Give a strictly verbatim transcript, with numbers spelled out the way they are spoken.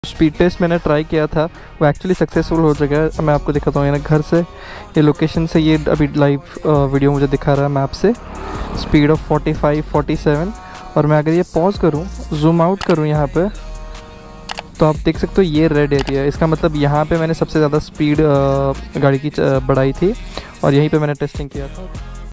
Speed test मैंने try किया था वो एक्चुअली सक्सेसफुल हो चुका है। मैं आपको दिखाता हूँ, यानी घर से ये लोकेशन से ये अभी लाइव वीडियो मुझे दिखा रहा है मैप से, speed of forty five forty seven. और मैं अगर ये पॉज करूँ, जूम आउट करूँ यहाँ पे, तो आप देख सकते हो ये रेड एरिया है। इसका मतलब यहाँ पे मैंने सबसे ज़्यादा स्पीड गाड़ी की बढ़ाई थी और यहीं पे मैंने टेस्टिंग किया था।